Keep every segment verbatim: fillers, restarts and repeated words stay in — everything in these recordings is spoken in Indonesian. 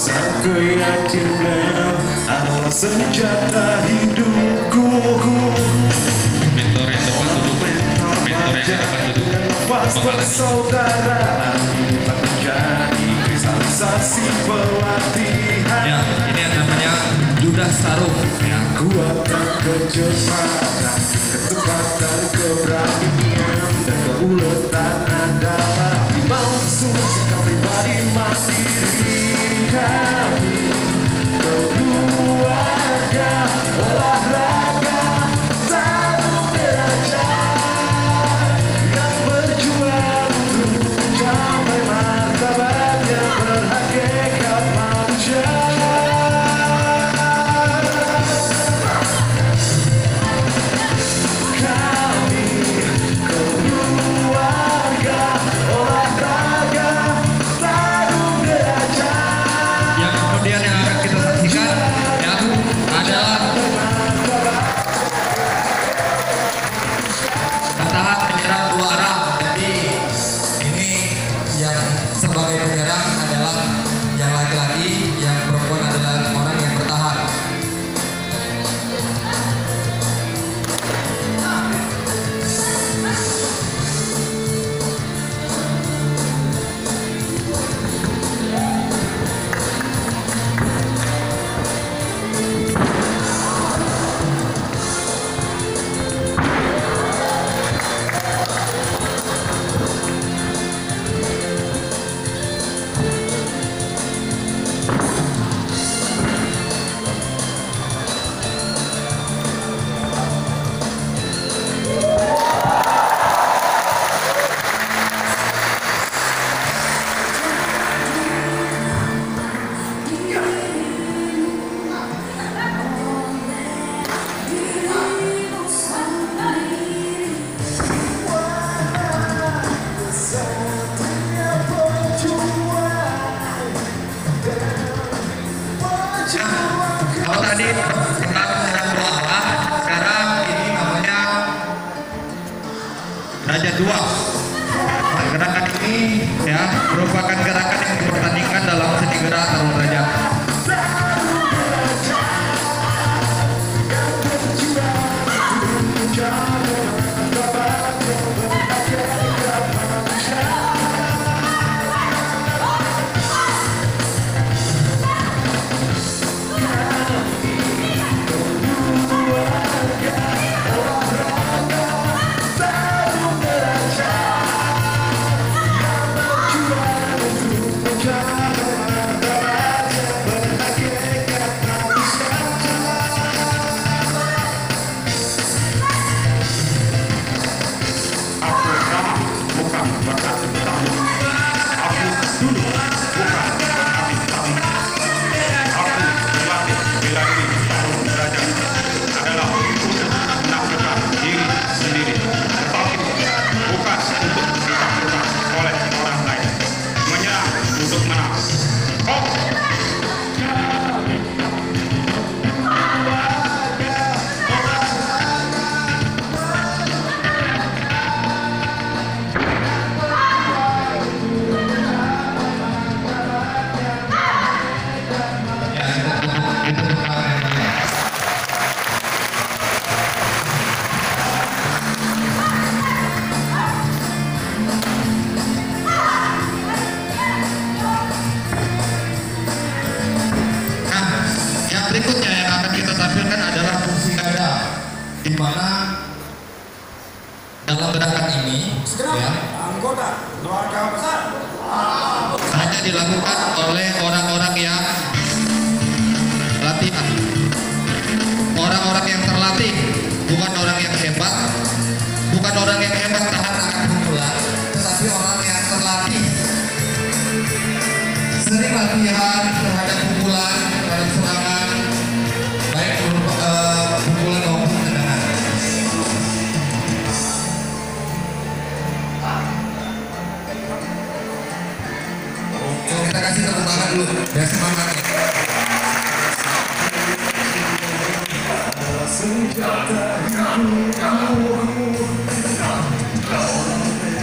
Keyakinan adalah senjata hidupku. Mentor yang depan duduk. Mentor yang depan duduk. Persaudaraan menjadi kristalisasi pelatihan. Ya, ini yang namanya Duda Sarung. Ya. Kuatkan kecepatan, ketepatan, keberanian, dan keuletan adalah langsung sikap pribadi mandiri kami. Keluarga, olahraga, tarung derajat yang berjuang untuk mencapai martabat yang berhakikat manusia. Kami keluarga, olahraga, tarung derajat. Yang kemudian yang akan kita saksikan ya adalah katakan penyerang dua arah. Jadi ini yang sebagai penyerang adalah yang laki-laki, yang perempuan adalah orang yang bertahan. Kalau tadi tentang penyerang dua arah, sekarang ini namanya Raja Dua. Nah, gerakan ini ya merupakan gerakan yang dipertandingkan dalam seni gerak tarung derajat. Berikutnya yang akan kita tampilkan adalah fungsi gada, di mana dalam gerakan ini ya, Anggota keluarga besar hanya dilakukan oleh orang-orang yang latihan, orang-orang yang terlatih, bukan orang yang hebat, bukan orang yang hebat tahan akan pukulan, tetapi orang yang terlatih, sering latihan terhadap pukulan, terhadap serangan, baik uh, pukulan maupun tendangan. So, kita kasih tepuk tangan dulu biar semangat.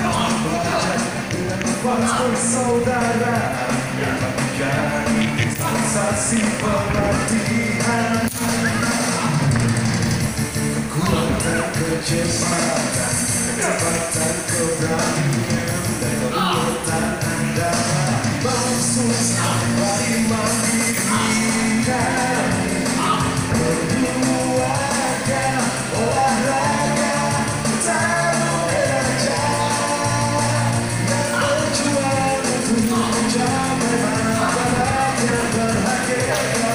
Saudara yang menjadi kasih pelatihan, kurang terkecepatan, kedapatan keberanian dan kekuatan Anda langsung sampai mandirikan. Berkeluarga, olahraga, taruh derajat dan berjuang untuk mencapai martabat yang berharga.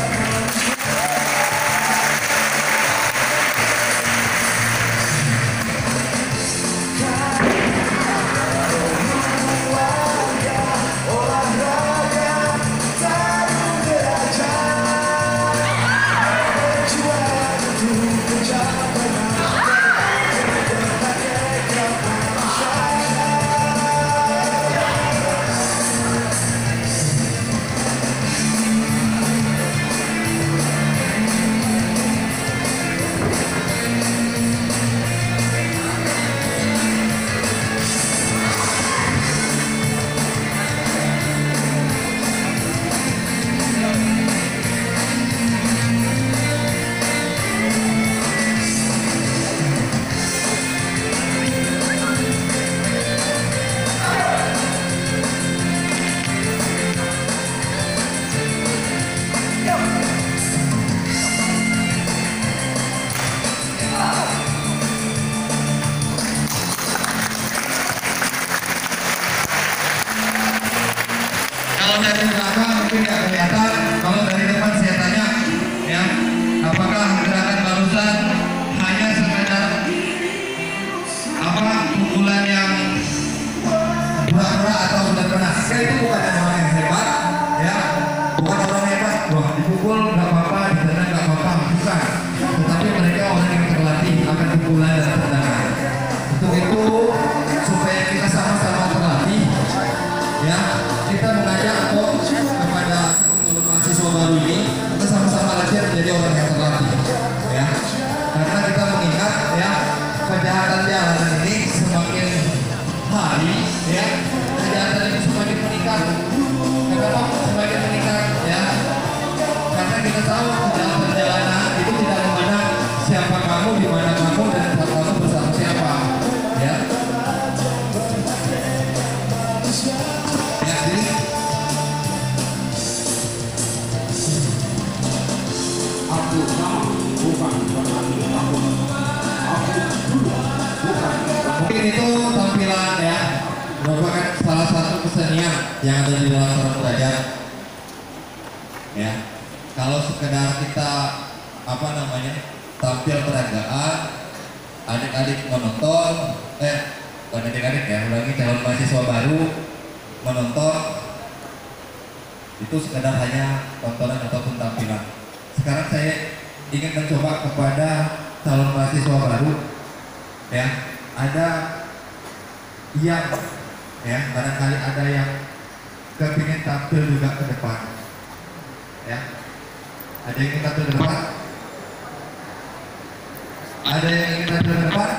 Kalau dari belakang mungkin nggak kelihatan, kalau dari depan saya tanya, ya, apakah gerakan barusan hanya sekedar apa pukulan yang pura-pura atau benar-benar? Kan itu bukan orang yang hebat, ya, bukan orang hebat, wah dipukul nggak apa-apa, ditendang nggak apa-apa, bukan. Tetapi mereka orang yang terlatih akan pukulan dan tendangan. Untuk itu supaya kita sama-sama terlatih, ya. Kita mengajak kok kepada calon mahasiswa baru ini, kita sama-sama latihan menjadi orang yang terlatih, ya. Karena kita mengingat, ya, kejahatan jalanan ini semakin hari, ya, kejahatan ini semakin meningkat. Kenapa semakin meningkat, ya? Karena kita tahu kejahatan jalanan itu tidak memandang siapa kamu, di mana kamu, dan kamu bersama siapa, ya. Mungkin itu tampilan, ya, merupakan salah satu kesenian yang ada di dalam Sarung Derajat, ya. Kalau sekedar kita apa namanya tampil peragaan, adik-adik menonton, eh bukan adik-adik ya, ulangi, calon mahasiswa baru menonton, itu sekedar hanya tontonan ataupun tampilan. Sekarang saya ingin mencoba kepada calon mahasiswa baru, ya, ada yang, ya, barangkali ada yang kepingin tampil juga ke depan, ya, ada yang ingin tampil ke depan, ada yang ingin tampil ke depan,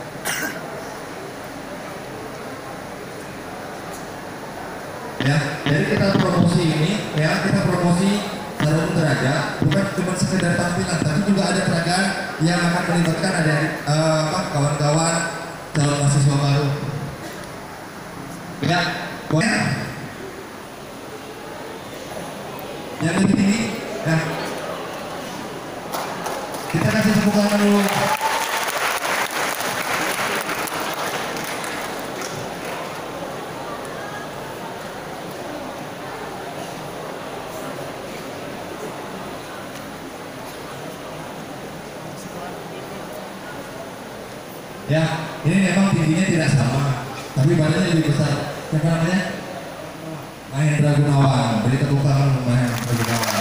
ya. Jadi kita promosi ini, ya, kita promosi Sarung Derajat bukan cuma sekedar tampilan, tapi juga ada peragaan yang akan melibatkan ada uh, apa kawan-kawan calon mahasiswa baru. Ya, boleh. Yang lebih tinggi, ya. Kita kasih tepuk tangan dulu. Ya, ini memang tingginya tidak sama, tapi badannya lebih besar. Siapa namanya? Mahendra Gunawan. Beri tepuk tangan untuk Mahendra Gunawan.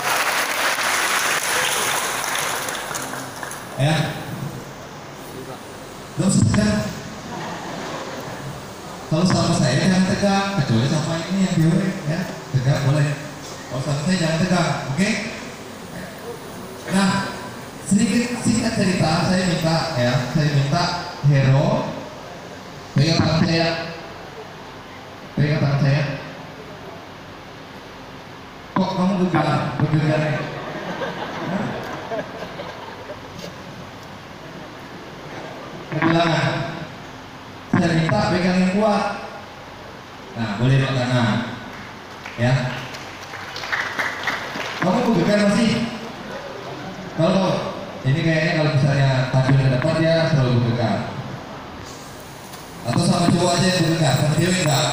Ya, terus sedang. Kalau sama saya jangan tegak, kecuali sama ini yang biore, ya, tegak boleh. Kalau sama saya jangan tegak, oke? Okay? Nah, sedikit singkat cerita, saya minta, ya, saya minta Hero pegang tangan saya, pegang tangan saya. Kok kamu gegar? Bergegar? Kebelangan. Saya minta pegang yang kuat. Nah, boleh Pak tangan. Ya. Kamu bergegar masih? Kalau ini kayaknya kalau misalnya tampil ke depan dia selalu bergegar. Atau sama cowok aja yang bergegar, sama cewek enggak?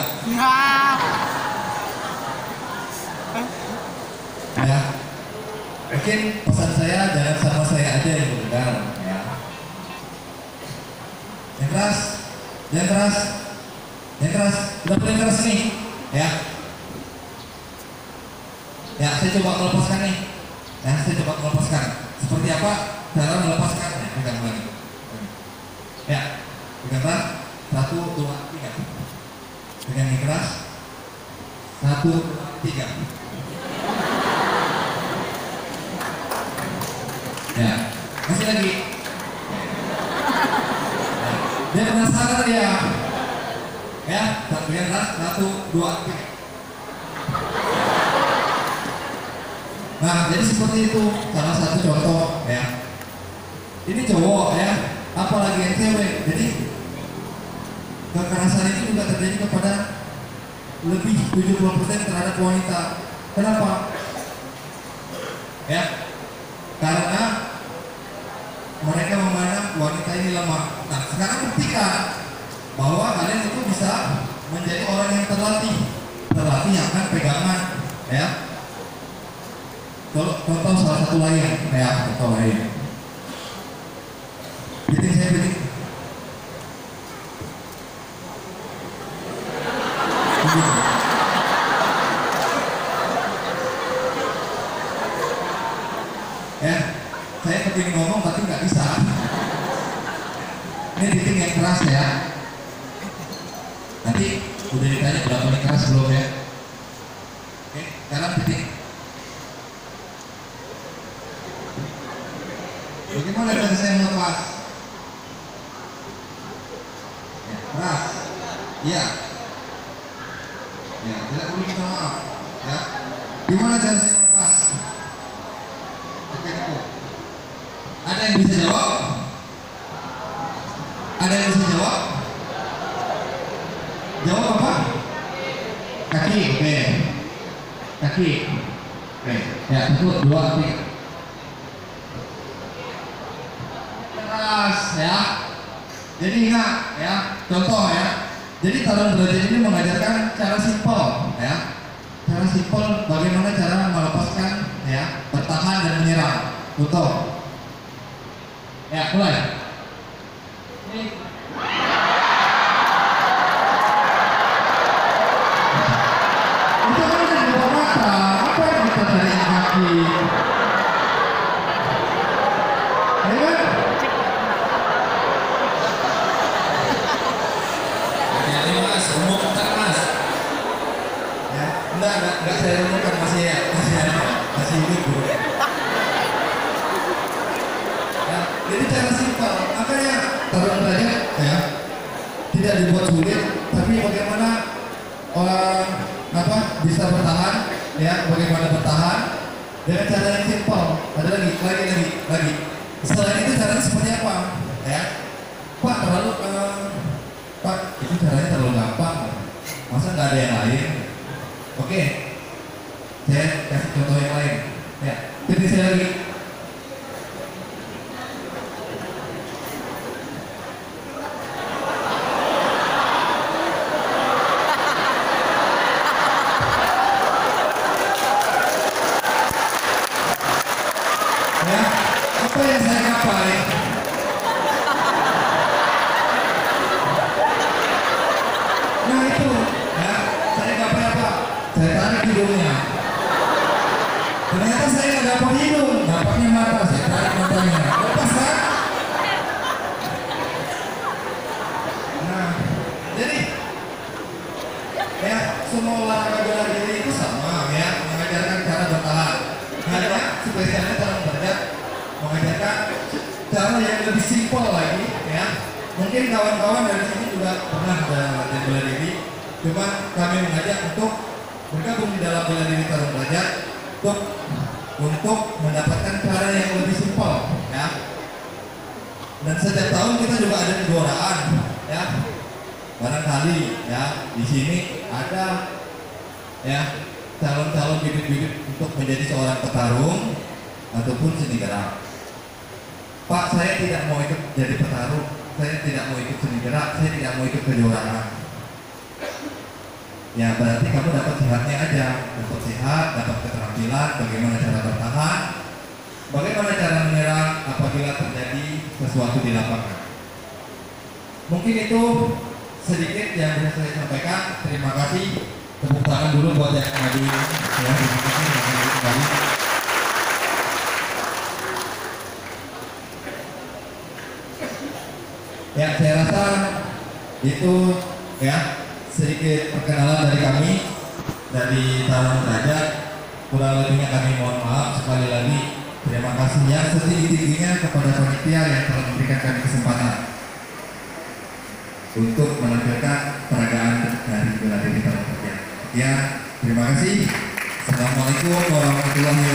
Ya. Mungkin pesan saya jangan sama saya aja yang bergegar. Ya. Yang keras, yang keras, yang keras, udah mulai keras nih, ya. Ya, saya coba melepaskan nih. Ya, saya coba melepaskan. Seperti apa cara melepaskan? Ya, pegang lagi. Ya, pegang keras. Satu, dua, tiga. Pegang yang keras. Satu, dua, tiga. Ya, masih lagi. Dia penasaran dia. Ya, pegang keras. Satu, dua, tiga. Nah, jadi seperti itu salah satu contoh ya. Ini cowok ya, apalagi yang cewek. Jadi kekerasan itu juga terjadi kepada lebih tujuh puluh persen terhadap wanita. Kenapa? Ya, karena mereka memandang wanita ini lemah. Nah, sekarang buktikan bahwa kalian itu bisa menjadi orang yang terlatih, terlatih akan pegangan, ya. Contoh, contoh salah satu lain, ya, contoh lain. Biting saya biting. Ya, saya kepingin ngomong tapi nggak bisa. Ini biting yang keras ya. Nanti udah ditanya berapa nih keras belum ya? Oke, sekarang biting. Bagaimana cara saya melepas? Ya, keras. Iya. Ya, tidak perlu minta maaf. Ya. Gimana cara saya melepas? Oke, itu. Ada yang bisa jawab? Ada yang bisa jawab? Jawab apa? Kaki, oke. Kaki. Oke. Ya, satu, dua, tiga. Ya, jadi ingat ya, contoh ya. Jadi tarung derajat ini mengajarkan cara simpel ya, cara simpel bagaimana cara melepaskan ya, bertahan dan menyerang. Contoh ya, mulai. Ini. Itu kan udah di bawah mata, apa yang kita cari kaki? Ya kan? Umumkan mas, ya, enggak, enggak, enggak saya umumkan masih ya, masih ada, masih hidup bro. Ya, jadi cara simpel, makanya tarung derajat ya, tidak dibuat sulit, tapi bagaimana orang apa bisa bertahan, ya, bagaimana bertahan dengan cara yang simpel. Ada lagi, lagi, lagi, lagi. Selain itu caranya seperti apa, ya? Pak terlalu uh, Pak, itu caranya terlalu gampang. Masa nggak ada yang lain? Oke, saya kasih contoh yang lain. Ya, jadi saya lagi. Ya, apa yang saya capai? Nah itu, ya, saya gapai apa? Saya tarik hidungnya. Ternyata saya nggak dapat hidung, dapatnya mata. Saya tarik matanya. Lepas kan? Nah, jadi ya semua olahraga bela diri itu sama ya, mengajarkan cara bertahan. Hanya spesialnya dalam derajat mengajarkan cara yang lebih simpel lagi ya. Mungkin kawan-kawan dari sini juga pernah latihan bela diri, cuma kami mengajak untuk bergabung di dalam bela diri tarung derajat untuk untuk mendapatkan cara yang lebih simpel, ya. Dan setiap tahun kita juga ada kejuaraan, ya. Barangkali, ya, di sini ada, ya, calon-calon bibit-bibit untuk menjadi seorang petarung ataupun seni gerak. Pak, saya tidak mau ikut jadi petarung, saya tidak mau ikut seni gerak, saya tidak mau ikut kejuaraan. Ya, berarti kamu dapat sehatnya aja, dapat sehat, dapat keterampilan, bagaimana cara bertahan, bagaimana cara menyerang apabila terjadi sesuatu di lapangan. Mungkin itu sedikit yang bisa saya sampaikan. Terima kasih. Tepuk tangan dulu buat yang hadir. Ya, terima kasih yang hadir kembali. Ya, saya rasa itu, ya, sedikit perkenalan dari kami dari Tarung Derajat. Kurang lebihnya kami mohon maaf. Sekali lagi terima kasih yang setinggi-tingginya kepada panitia yang telah memberikan kami kesempatan untuk menampilkan peragaan dari bela diri Tarung Derajat. Ya, terima kasih. Assalamualaikum warahmatullahi wabarakatuh.